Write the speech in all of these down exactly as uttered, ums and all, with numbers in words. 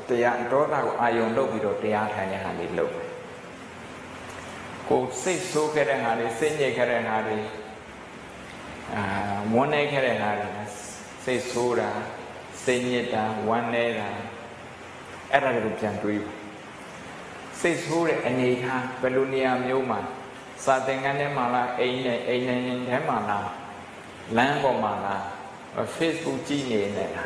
တရားဒေါသကိုအာယုံလုပ်ပြီးတော့တရားထိုင်တဲ့ဟာလေးလုပ်ကိုစိတ်ဆိုးခဲ့တဲ့ဟာတွေစိတ်ညစ်ခဲ့တဲ့ဟာတွေအာဝမ်းနည်းခဲ့တဲ့ဟာတွေစိတ်ဆိုးတာစိတ်ညစ်တာဝမ်းနည်းတာအဲ့ဒါတွေကိုပြန်တွေးစိတ်ဆိုးတဲ့အနေထားဘယ်လိုနေရာမျိုးမှာစာသင်ခန်းထဲမှာလားအိမ်နဲ့အိမ်နဲ့ထဲမှာလားလမ်းပေါ်မှာလား Facebook ကြည့်နေနေတာ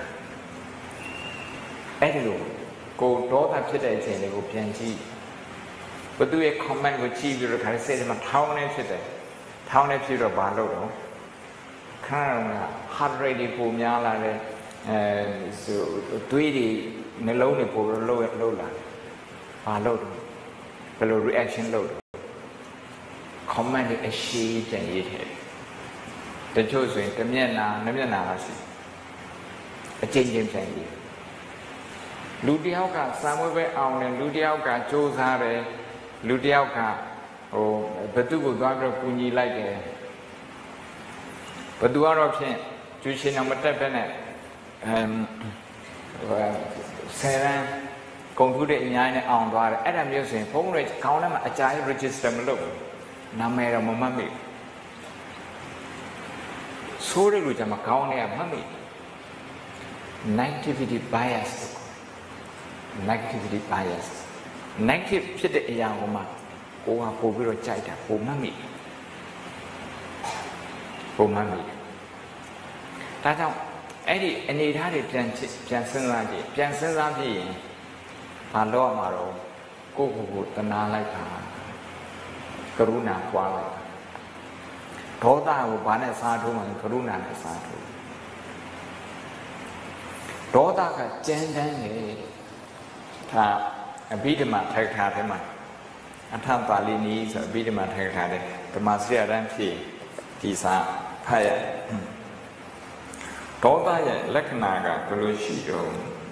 အဲ့ဒီလိုကိုဒေါသဖြစ်တဲ့အချိန်လေးကိုပြန်ကြည့်ဘသူရဲ့ comment ကိုကြည့်ပြီးတော့ခါစိတ်ထဲမှာထောင်းနေဖြစ်တယ်ထောင်းနေဖြစ်တော့ဘာလုပ်တော့ခါတော့ heart rate တွေပုံများလာတယ်အဲဆိုတွေးတွေနှလုံးတွေပိုလို့လှုပ်လှုပ်လာဘာလုပ်တော့ဘယ်လို reaction လုပ်တော့ comment တွေအရှိပြန်ရေးတယ်တချို့ဆိုရင်တစ်မျက်နှာနှစ်မျက်နှာလောက်ရှိအကျဉ်းချင်းပြန်ရေးလူတယောက်ကစာမွေးပဲအောင်တယ်လူတယောက်ကစူးစမ်းတယ်လူတယောက်ကဟိုဘသူကိုသွားပြီးတော့ကူညီလိုက်တယ်ဘသူကတော့ဖြင့်ကျူရှင်အောင်မတက်ပဲနဲ့အမ်ဆယ်ရန်ကွန်ပျူတာအများနဲ့အောင်သွားတယ်အဲ့ဒါမျိုးဆိုရင်ဖုန်းတွေခေါင်းထဲမှာအကြာကြီး register မလုပ်ဘူးနာမည်တော့မမှတ်မိဆိုးတဲ့လူကြမှာခေါင်းထဲကမှတ်မိ negativity bias negativity bias negative ဖြစ်တဲ့အရာကိုမှကိုကပို့ပြီးတော့ကြိုက်တာပုံမှန်မိပုံမှန်မိဒါကြောင့်အဲ့ဒီအနေထားတွေပြန်ပြန်စဉ်းစားကြည့်ပြန်စဉ်းစားကြည့်ရင်ဘာလို့ရမှာတော့ကိုယ့်ကိုယ်ကိုတနာလိုက်တာကရုဏာပွားလိုက်ဒေါသကိုဘာနဲ့စားထိုးမှလဲကရုဏာနဲ့စားထိုးဒေါသကကြမ်းတမ်းနေဒါအဘိဓမ္မာထိုက်ထားတယ်မှာအထပါဠိနည်းဆိုအဘိဓမ္မာထိုက်ထားတယ်ဓမ္မစရတန်းဖြစ်ဒီစာဖတ်ရဒေါသရဲ့လက္ခဏာကဘယ်လိုရှိတော့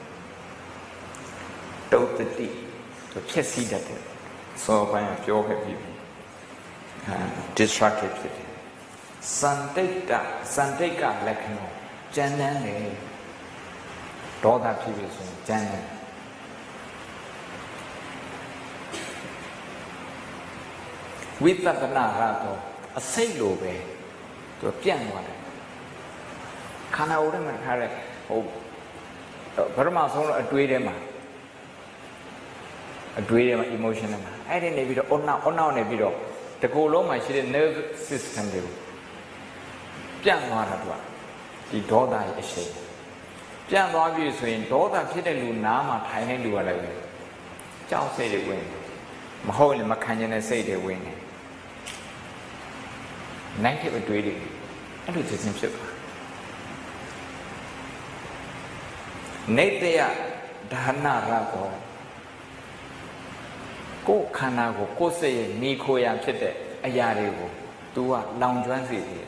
တုတ်တိဖြစ်စီတတ်တယ်စောပိုင်းပြောခဲ့ပြီးပြီ destructive ဖြစ်တယ်စံတိတ်တစံတိတ်ကလက္ခဏာကျမ်းတမ်းတယ်ဒေါသဖြစ်ပြီဆိုရင်ကျမ်းတမ်းဝိသဒနာကတော့အစိတ်လိုပဲသူပြန့်သွားတယ်ခန္ဓာကိုယ်ထဲမှာထားတဲ့ဟိုဘယ်မှာဆုံးတော့အတွေးထဲမှာအတွေးထဲမှာ emotion ထဲမှာအဲ့ဒီနေပြီးတော့ on now on now နေပြီးတော့တကူလုံးမှာရှိတဲ့ nerve system တွေကိုပြန့်သွားတာသူကဒီဒေါသရဲ့အရှိန်ပြန့်သွားပြီဆိုရင်ဒေါသဖြစ်တဲ့လူနားမှာထိုင်နေလူရလိုက်ပဲကြောက်စိတ်တွေဝင်မဟုတ်ရင်မခံကျင်တဲ့စိတ်တွေဝင်နေနိုင်တဲ့အတွေးတွေအဲ့လိုသိချင်းဖြစ်သွားနေတယဒါနရကောကိုယ်ခန္ဓာကိုကိုယ်စိတ်ရဲ့မိခိုရာဖြစ်တဲ့အရာတွေကို तू ကလောင်ကျွမ်းစေတယ်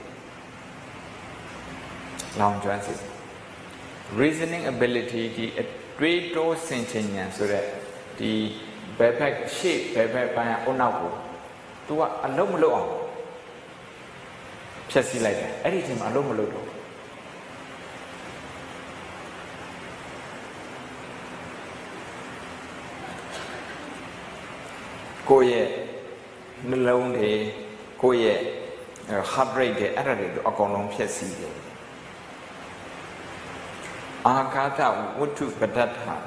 လောင်ကျွမ်းစေ reasoning ability ဒီအတွေးတိုးဆင်ခြင်ဉာဏ်ဆိုတဲ့ဒီဘယ်ဘက်ရှေ့ဘယ်ဘက်ပိုင်းအနောက်ကို तू ကအလုံးမလုံးအောင်ဖြတ်စီလိုက်တယ်အဲ့ဒီအချိန်မှာအလုံးမလုံးတော့ကိုယ့်ရဲ့နှလုံးတွေကိုယ့်ရဲ့ heart rate တွေအဲ့ဒါတွေကိုအကုန်လုံးဖြည့်ဆည်းတယ်အာကာသဝတ္ထုပဋ္ဌာ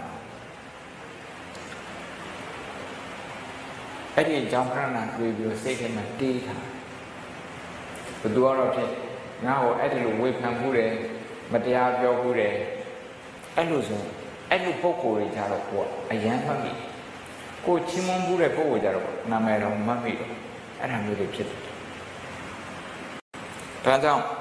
အဲ့ဒီကြောင့်ခဏနာတွေ့ပြီးစိတ်ထဲမှာတေးတာဘယ်သူကတော့ဖြစ်ငါ့ကိုအဲ့ဒီလိုဝေဖန်မှုတယ်မတရားပြောမှုတယ်အဲ့လိုဆိုအဲ့လိုပုံကိုယ်တွေကြတော့ကိုကအယမ်းမှတ်မိကိုချင်းမွန်မှုတဲ့ပုံကိုကြတော့နာမည်တော်မှတ်မိတော့အဲ့ဒါမျိုးတွေဖြစ်တယ်ဒါကြောင့်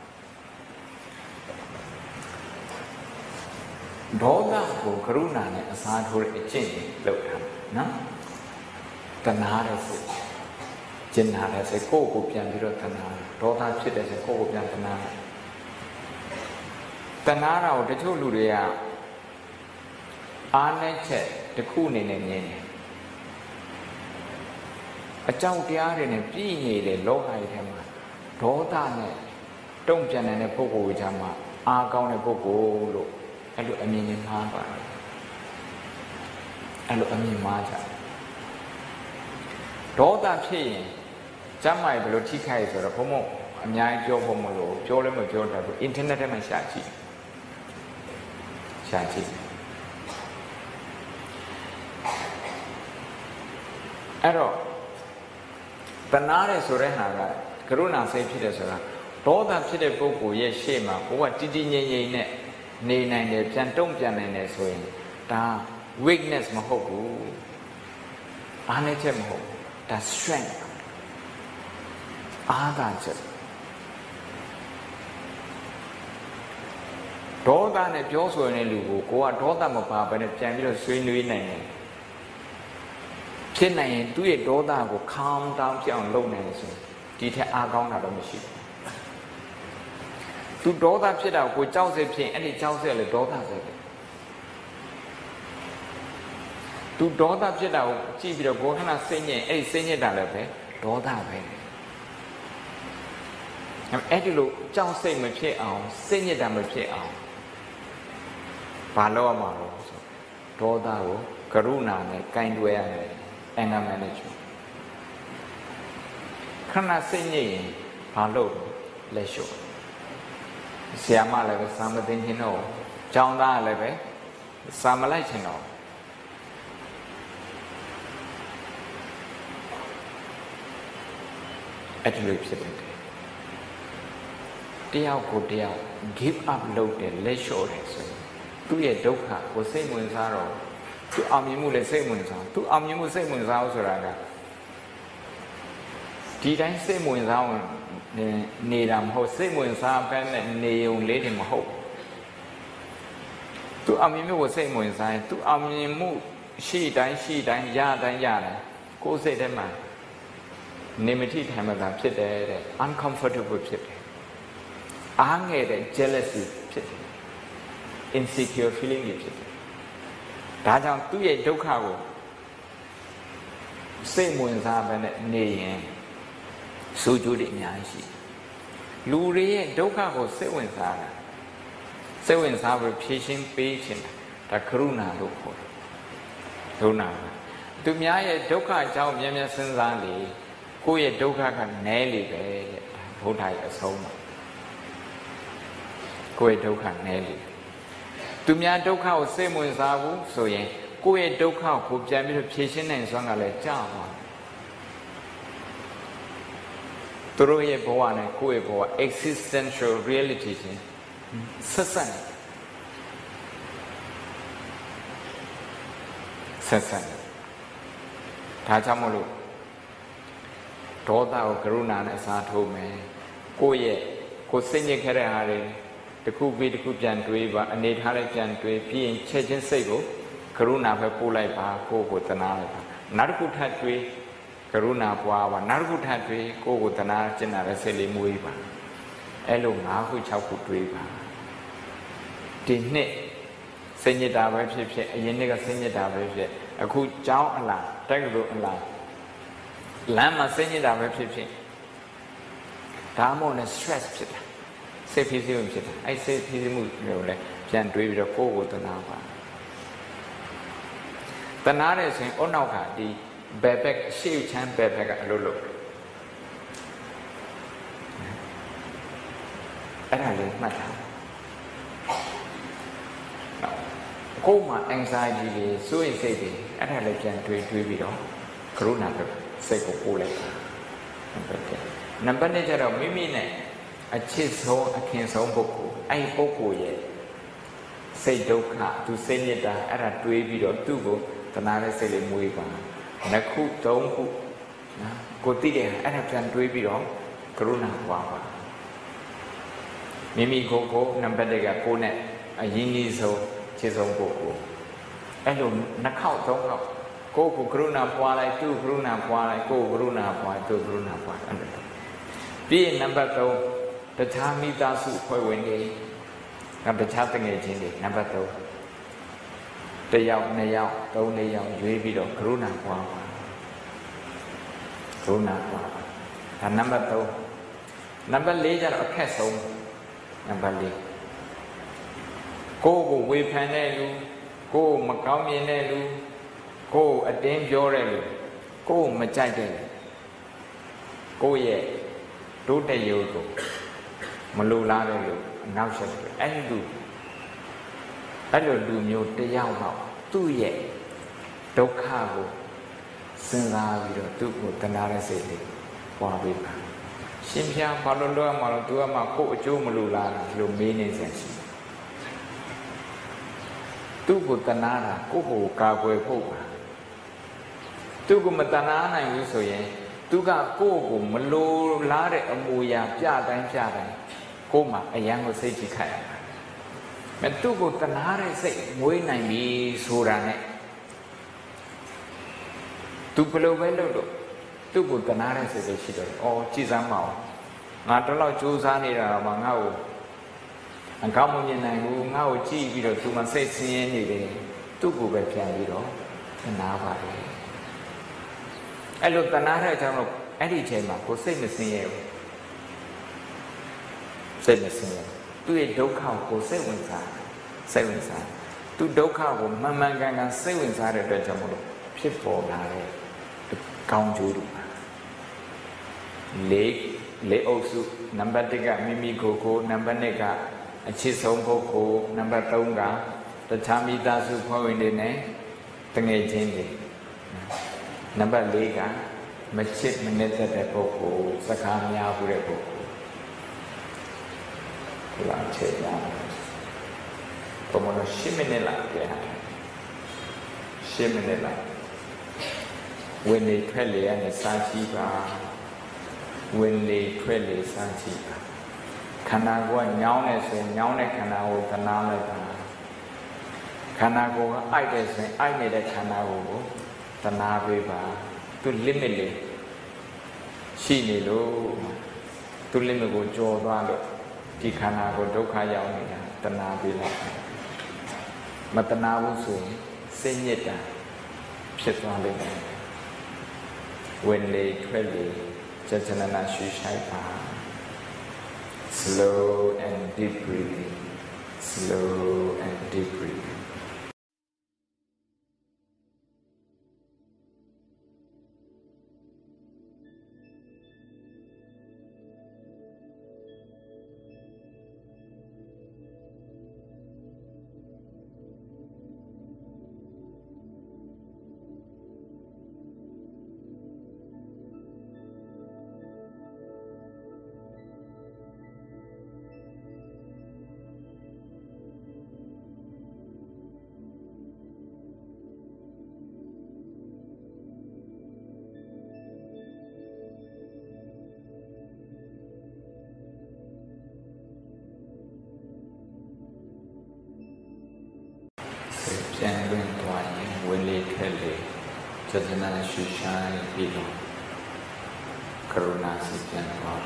ဒေါသကိုကရုဏာနဲ့အစားထိုးတဲ့အကျင့်တွေလုပ်တာနော်တဏှာတဲ့စိတ်ကျင်နာတဲ့စိတ်ကိုယ့်ကိုပြန်ပြီးတော့တဏှာဒေါသဖြစ်တဲ့စိတ်ကိုယ့်ကိုပြန်တဏှာတဏှာတော့တချို့လူတွေကအားနည်းချက်တစ်ခုအနေနဲ့မြင်တယ်အကြောင်းတရားတွေနဲ့ပြည့်နေတဲ့လောကကြီးထဲမှာဒေါသနဲ့တုံ့ပြန်နေတဲ့ပုဂ္ဂိုလ်ကြားမှာအားကောင်းတဲ့ပုဂ္ဂိုလ်လို့အဲ့လိုအမြင်နဲ့မှားပါတယ်အဲ့လိုအမြင်မှားကြဒေါသဖြစ်ရင်ကျမ်းမာရေးဘယ်လိုထိခိုက်ဆိုတော့ဘုံဘုံအများကြီးပြောဖို့မလို့ပြောလည်းမပြောတတ်ဘူးအင်တာနက်ထဲမှာရှာကြည့်ရှာကြည့်အဲ့တော့တဏှာတဲ့ဆိုတဲ့ဟာကကရုဏာစိတ်ဖြစ်တယ်ဆိုတာဒေါသဖြစ်တဲ့ပုဂ္ဂိုလ်ရဲ့ရှေ့မှာကိုယ်ကတည်တည်ငြိမ်ငြိမ်နဲ့နေနိုင်တယ်ပြန်တုံ့ပြန်နိုင်တယ်ဆိုရင်ဒါ weakness မဟုတ်ဘူးအားနည်းချက်မဟုတ်ဒါ strength အားသာချက်ဒေါသနဲ့ပြောဆိုနေတဲ့လူကိုကိုကဒေါသမပါဘဲနဲ့ပြန်ပြီးတော့ဆွေးနွေးနိုင်တယ်ဖြစ်နိုင်ရင်သူ့ရဲ့ဒေါသကို calm down ပြောင်းလုပ်နိုင်တယ်ဆိုရင်ဒီထက်အားကောင်းတာတော့မရှိဘူးသူဒေါသဖြစ်တာကိုကြောက်စိတ်ဖြစ်ရင်အဲ့ဒီကြောက်စိတ်လည်းဒေါသစိတ်ပဲသူဒေါသဖြစ်တာကိုကြည့်ပြီးတော့ကိုယ်ခဏစိတ်ညစ်အဲ့ဒီစိတ်ညစ်တာလည်းပဲဒေါသပဲအဲ့ဒီလိုကြောက်စိတ်မဖြစ်အောင်စိတ်ညစ်တာမဖြစ်အောင်ဘာလုပ်ရမှာလဲဆိုဒေါသကိုကရုဏာနဲ့ကင်တွယ်ရတယ် anger management ခဏစိတ်ညစ်ရင်ဘာလုပ်လဲရှုပ်ဆရာမလည်းပဲစာမသိချင်တော့ကျောင်းသားလည်းပဲစာမလိုက်ချင်တော့အဲ့ဒီလိုဖြစ်တယ်တယောက်ကိုတယောက် give up လုပ်တယ်လက်လျှော့တယ်ဆိုရင်သူ့ရဲ့ဒုက္ခကိုစိတ်ဝင်စားတော့သူအောင်မြင်မှုလည်းစိတ်ဝင်စားသူအောင်မြင်မှုစိတ်ဝင်စားလို့ဆိုတာကဒီတိုင်းစိတ်ဝင်စားဝင်နေတာမဟုတ်စိတ်ဝင်စားပဲနဲ့နေုံလေးတွေမဟုတ်သူအောင်မြင်မှုကိုစိတ်ဝင်စားရင်သူအောင်မြင်မှုရှိတိုင်းရှိတိုင်းရတိုင်းရတယ်ကိုယ်စိတ်ထဲမှာနေမတိထိုင်မှသာဖြစ်တယ်တဲ့ uncomfortable ဖြစ်တယ်အားငယ်တဲ့ jealousy ဖြစ်တယ် insecure feeling ဖြစ်တယ်ဒါကြောင့်သူ့ရဲ့ဒုက္ခကိုစိတ်ဝင်စားပဲနဲ့နေရင်ဆိုးကျိုးတွေအများကြီးရှိလူတွေရဲ့ဒုက္ခကိုစိတ်ဝင်စားတာစိတ်ဝင်စားပြီးဖြည့်ရှင်းပေးခြင်းဒါကရုဏာလို့ခေါ်တယ်ကရုဏာသူများရဲ့ဒုက္ခအကြောင်းများများစဉ်းစားလေကိုယ့်ရဲ့ဒုက္ခကနည်းလေပဲတဲ့ဘုရားရဲ့အဆုံးမှာကိုယ့်ရဲ့ဒုက္ခနည်းလေသူများဒုက္ခကိုစိတ်ဝင်စားဘူးဆိုရင်ကိုယ့်ရဲ့ဒုက္ခကိုပြန်ပြီးတော့ဖြည့်ရှင်းနိုင်စွမ်းကလည်းကြာသွားသူတို့ရဲ့ဘဝနဲ့ကိုယ့်ရဲ့ဘဝ existential reality ချင်းဆက်ဆက်နေဆက်ဆက်နေဒါကြောင့်မလို့ဒေါသကိုကရုဏာနဲ့အစားထိုးမယ်ကိုယ့်ရဲ့ကိုယ်စိတ်ညစ်ခဲ့တဲ့ဟာတွေတခုပြီးတခုပြန်တွေးပါအနေထားလိုက်ပြန်တွေးပြီးရင်ချက်ချင်းစိတ်ကိုကရုဏာပဲပို့လိုက်ပါကိုယ့်ကိုသနာလိုက်ပါနောက်တစ်ခုထပ်တွေးကရုဏာပွားပါနောက်တစ်ခုထပ်တွေးကိုယ့်ကိုသနာကျင်နာတဲ့စိတ်လေးမွေးပါအဲ့လို၅ခု၆ခုတွေးပါဒီနှစ်စိတ်ညစ်တာပဲဖြစ်ဖြစ်အရင်နှစ်ကစိတ်ညစ်တာပဲဖြစ်အခုကြောင်းအလားတက်ကလို့အလားလမ်းမှာစိတ်ညစ်တာပဲဖြစ်ဖြစ်ဒါမှမဟုတ်လည်း stress ဖြစ်တာစိတ်ဖိစီးမှုဖြစ်တာအဲ့စိတ်ဖိစီးမှုတွေကိုလည်းပြန်တွေးပြီးတော့ကိုယ့်ကိုသနာပါသနာတဲ့ဆိုရင်အုတ်နောက်ကဒီဘယ်ဘက်ရှေ့ချမ်းဘယ်ဘက်ကအလုပ်လုပ်အဲ့ဒါလေးမှတ်ထားကိုယ်မှာ anxiety တွေစိုးရိမ်စိတ်တွေအဲ့ဒါလည်းပြန်တွေးတွေးပြီးတော့ကရုဏာပဲစိတ်ကိုပို့လိုက်တာနံပါတ်နှစ်ကျတော့မိမိနဲ့အချစ်ဆုံးအခင်ဆုံးပုဂ္ဂိုလ်အဲ့ဒီပုဂ္ဂိုလ်ရဲ့စိတ်ဒုက္ခသူစိတ်ညစ်တာအဲ့ဒါတွေးပြီးတော့သူ့ကိုသနာတဲ့စိတ်လေးမွေးပါနှစ်ခုသုံးခုနော်ကိုသိတယ်အဲ့ဒါပြန်တွေးပြီးတော့ကရုဏာပွားပါမိမိကိုယ်ကိုနံပါတ်တစ်ကကိုယ်နဲ့အရင်းကြီးဆုံးချစ်ဆုံးပုဂ္ဂိုလ်အဲ့လိုနှစ်ခေါက်သုံးခေါက်ကိုယ်ကိုကရုဏာပွားလိုက်သူ့ကရုဏာပွားလိုက်ကိုယ်ကရုဏာပွားသူ့ကရုဏာပွားအဲ့လိုပြီးရင်နံပါတ်သုံးတခြားမိသားစုဖွဲ့ဝင်တွေနောက်တခြားတငယ်ချင်းတွေနံပါတ်သုံးတယောက်နှစ်ယောက်သုံးနှစ်ယောက်ရွေးပြီးတော့ကရုဏာပွားပါကရုဏာပွားဒါနံပါတ်သုံးနံပါတ်လေးကျတော့အခက်ဆုံးနံပါတ်လေးကိုယ့်ကိုဝေဖန်တဲ့လူကိုယ်မကောင်းမြင်တဲ့လူ cô ở đêm vô rồi cô mà chạy đây cô ye đốt đây yêu cô mà lưu la đây rồi ngao sẽ anh du anh rồi du nhiều tây giao vào tu ye đâu khá cô sinh ra vì đó tu cô tân ra sẽ đi qua bên mà xin chào bao lâu lâu mà lâu tu mà cô chú mà lưu la lưu mê nên sẽ tu cô tân ra cô cô cả quê cô tu cô mà tân ra này như vậy tu cả cô cô mà lưu la đấy ở mùi à cha đánh cha đánh cô mà ai ăn có xây chỉ khai mà tu cô tân ra đấy xây mỗi ngày bị số ra này tu cô lâu vậy lâu rồi tu cô tân ra đấy xây chỉ rồi ô chỉ dám mạo ngã đó là chú sa này là mà ngao anh cao một nhân này ngu ngao chi vì rồi tu mà xây xin như thế tu cô về phía gì đó tân ra vậy ai lúc tân ra đấy trong lúc ai đi chơi mà cô xây một xin yêu xây một xin yêu tu ye đâu khao cô xây vun sa xây vun sa tu đâu khao cô mang mang gan gan xây vun sa đấy rồi trong lúcဖြစ်ပေါ်လာတဲ့ကောင်းကျိုးတို့လေးလေးအုပ်စုနံပါတ်တစ်ကမိမိကိုယ်ကိုနံပါတ်နှစ်ကအချစ်ဆုံးပုဂ္ဂိုလ်နံပါတ်သုံးကတခြားမိသားစုဖွဲ့ဝင်တွေနဲ့တငယ်ချင်းတွေနံပါတ်လေးကမချစ်မနစ်သက်တဲ့ပုဂ္ဂိုလ်စကားများဘူးတဲ့ပုဂ္ဂိုလ်ဒီလောက်ချက်ရဘုံမလို့ရှင်းမနေလားပြန်ရှင်းမနေလားဝင်လေထွက်လေရနေစားကြည့်ပါဝင်လေထွက်လေစားကြည့်ပါခန္ဓာကိုယ်ကညောင်းနေဆိုရင်ညောင်းတဲ့ခန္ဓာကိုသနာလိုက်ပါခန္ဓာကိုယ်ကအိုက်တယ်ဆိုရင်အိုက်နေတဲ့ခန္ဓာကိုယ်ကိုသနာပေးပါသူ limit လေးရှိနေလို့သူ limit ကိုကျော်သွားလို့ဒီခန္ဓာကိုဒုက္ခရောက်နေတာသနာပေးလိုက်မသနာဘူးဆိုရင်စိတ်ညစ်တာဖြစ်သွားလိမ့်မယ်ဝင်လေထွက်လေကြကြနနာရှုရှိုက်ပါ slow and deep breathing slow and deep breathingပြန်ဝင်သွားရင်ဝင်လေထွက်လေစေတနာရှုရှိုင်းပြီးတော့ကရုဏာစိတ်ပြန်သွား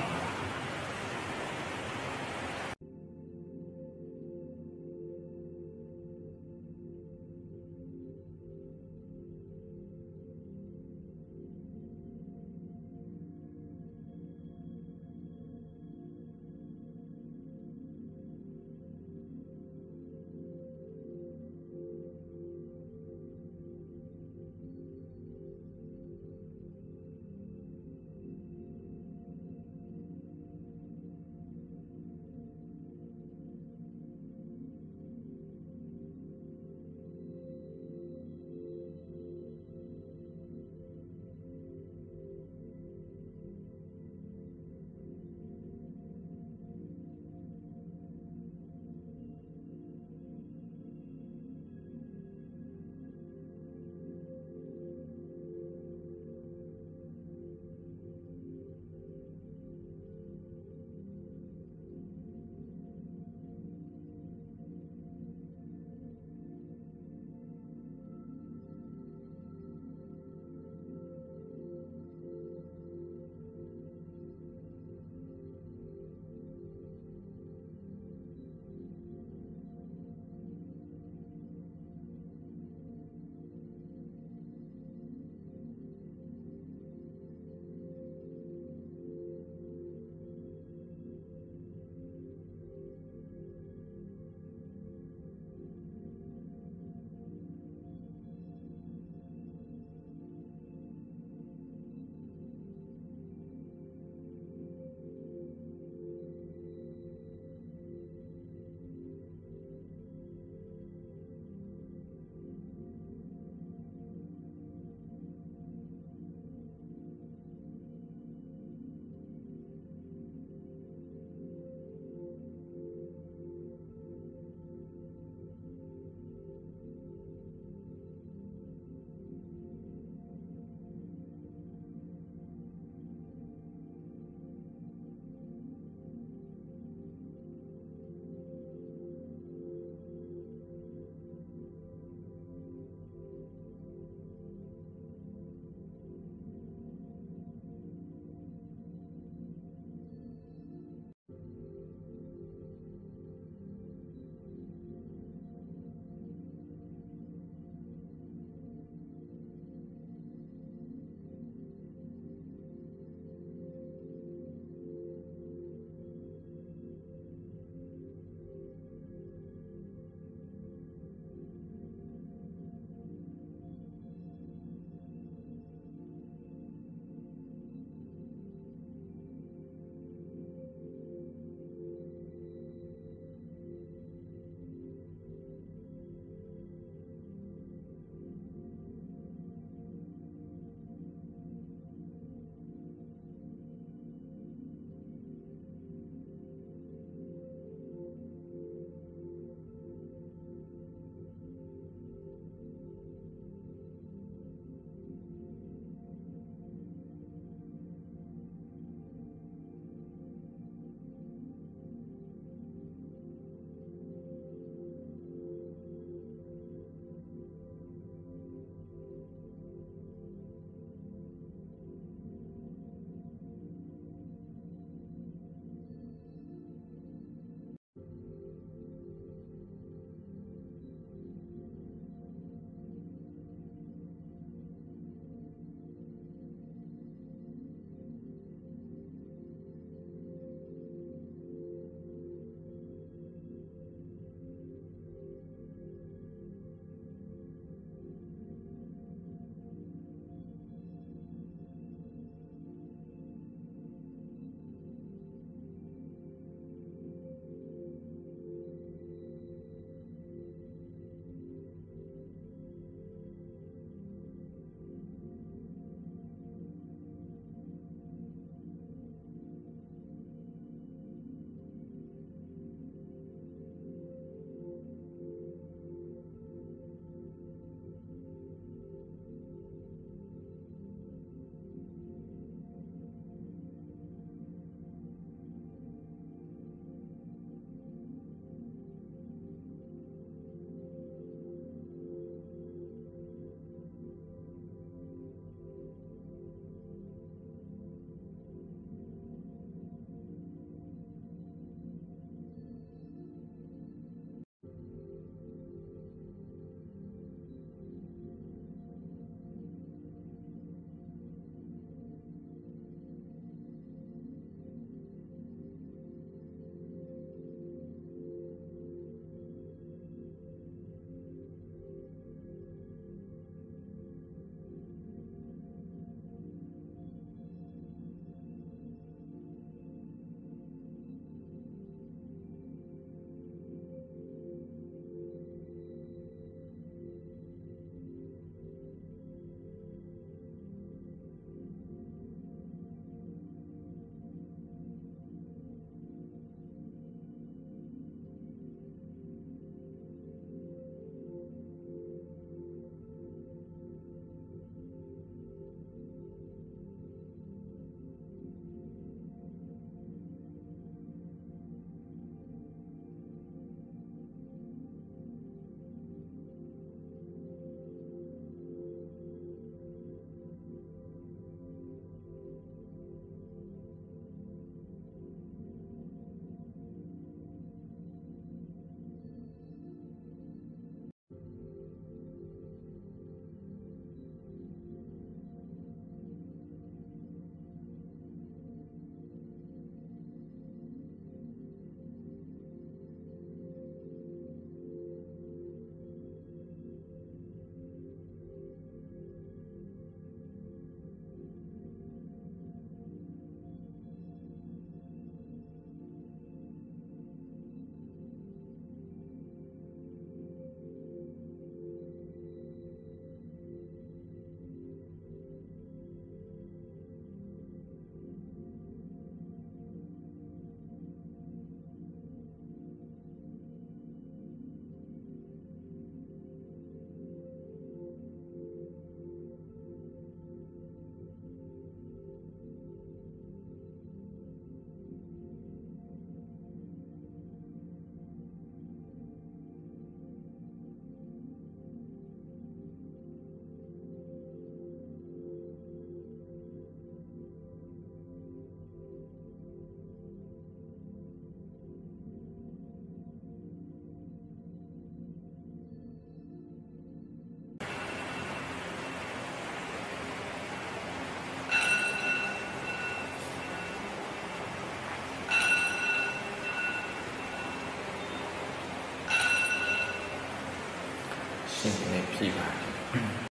ရှင်နေဖြစ်ပါတယ်